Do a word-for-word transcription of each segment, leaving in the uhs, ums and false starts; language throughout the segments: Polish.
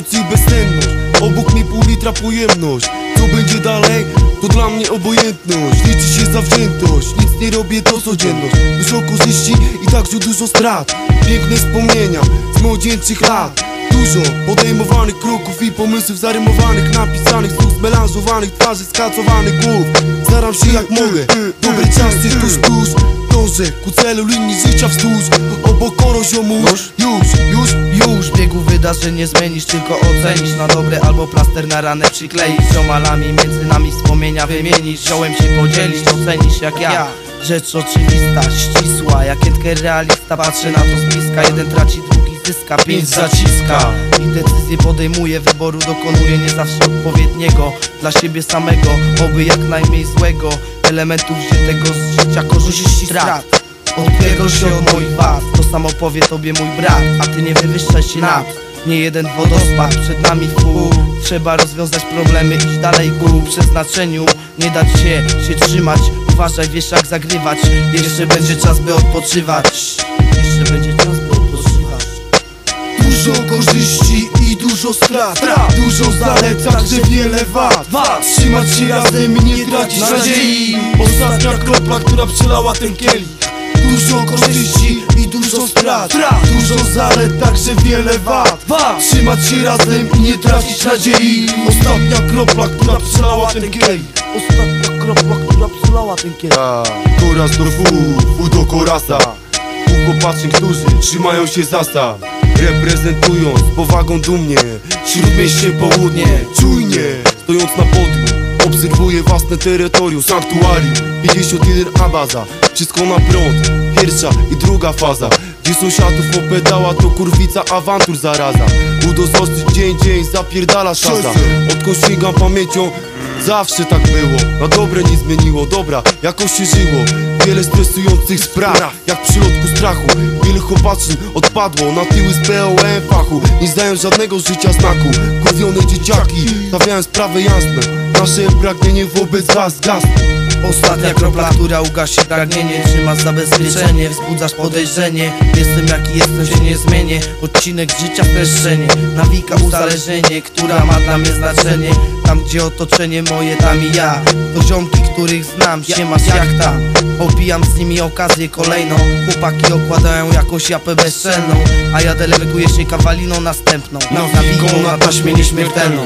nocy bezsenność, obok mnie pół litra pojemność. Co będzie dalej? To dla mnie obojętność. Liczy się zawziętość, nic nie robię to codzienność. Dużo korzyści i także dużo strat. Piękne wspomnienia z młodzieńczych lat. Dużo podejmowanych kroków i pomysłów zarymowanych, napisanych z ust, melanżowanych twarzy, skacowanych głów. Staram się jak mogę, dobre czasy tuż, tuż. Dążę ku celu linii życia wzdłuż. Obok oroziomu już, już, już, już biegu wydarzeń nie zmienisz, tylko ocenisz na dobre albo plaster na ranę przykleisz. Ziomalami między nami wspomnienia wymienisz, ziołem się podzielisz, ocenisz jak ja. Rzecz oczywista, ścisła, jak jętkę realista. Patrzę na to z bliska, jeden traci, drugi zyska, pięć zaciska. I decyzję podejmuję, wyboru dokonuję nie zawsze odpowiedniego dla siebie samego, oby jak najmniej złego elementów wziętego z życia korzyści strat. Odbiegł się od moich wad, to samo powie tobie mój brat, a ty nie wywyższaj się nad nie jeden wodospad przed nami wpół. Trzeba rozwiązać problemy, iść dalej ku przeznaczeniu. Nie dać się, się trzymać, uważaj, wiesz jak zagrywać. Jeszcze będzie czas by odpoczywać. Jeszcze będzie czas by odpoczywać. Dużo korzyści i dużo strat, dużo zalet, także wiele wad. Trzymać się razem i nie tracić nadziei. Ostatnia kropla, która przelała ten kielich. Dużo korzyści i dużo strat, dużo zalet, także wiele wad. Trzymać się razem i nie tracić nadziei. Ostatnia kropla, która przelała ten kielich. Ostatnia kropla, która przelała ten kielich. Koraz do fu, fu do korasa. Tu chłopaczy, którzy trzymają się zasad, reprezentując z powagą dumnie śródmieście południe. Czujnie, stojąc na podium, obserwuję własne terytorium, sanktuarium. Pięćdziesiąt jeden A baza, wszystko na prąd, pierwsza i druga faza. Gdzie sąsiadów opedała, to kurwica awantur zaraza. Udozostryć dzień, dzień, zapierdala szaza. Odkąd sięgam pamięcią, zawsze tak było. Na dobre nie zmieniło, dobra, jakoś się żyło. Wiele stresujących spraw, jak przy lotku strachu. Wielu chłopaczyn odpadło na tyły z P O M fachu. Nie znają żadnego życia znaku. Kurwione dzieciaki stawiają sprawę jasne. Nasze pragnienie wobec was gasną. Ostatnia kropla, która ugasi pragnienie. Trzymasz zabezpieczenie, wzbudzasz podejrzenie. Jestem jaki jestem, się nie zmienię. Odcinek życia streszczenie, nawika uzależnienie, która ma dla mnie znaczenie. Tam gdzie otoczenie moje, tam i ja. To ziomki, których znam, siemasz jak tam. Opijam z nimi okazję kolejną. Chłopaki okładają jakąś japę bezczelną, a ja deleguję się kawaliną następną. Nawiką na taśmie nieśmiertelną.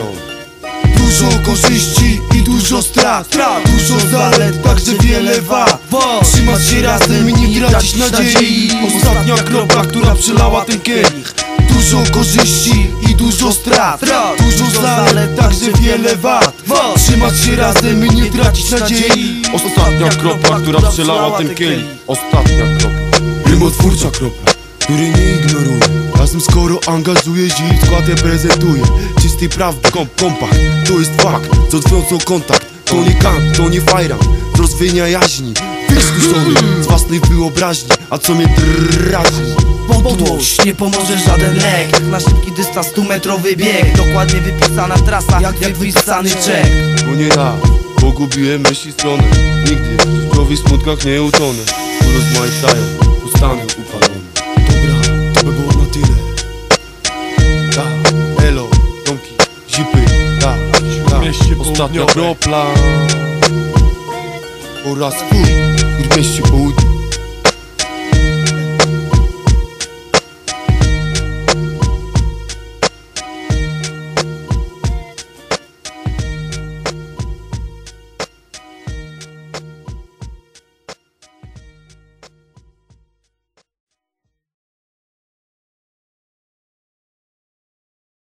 Dużo korzyści i dużo strat, dużo zalet, także wiele wad. Trzymać się razem i nie tracić nadziei. Ostatnia kropla, która przelała ten kielich. Dużo korzyści i dużo strat, dużo zalet, także wiele wad. Trzymać się razem i nie tracić nadziei. Ostatnia kropla, która przelała ten kielich. Ostatnia kropla, rymotwórcza kropla, który nie ignoruje. Razem skoro angażuje się i skład reprezentuje. Czystej prawdy, komp, kompakt, to jest fakt. Co odwiądzą kontakt, to nie kant, to nie fajran. Z rozwienia jaźni, wykrztuszony z własnej wyobraźni. A co mnie drażni? Podłość, nie pomoże żaden lek. Na szybki dystans, stumetrowy bieg. Dokładnie wypisana trasa, jak, jak wypisany czek. Bo nie raz pogubiłem myśli stronę. Nigdy w życiowych smutkach nie utonę. Urozmaicają, ustanę upalony. Dobra, to by było na tyle. Da, elo, domki, zipy, da, da. Ostatnia kropla oraz fu, w mieście południe.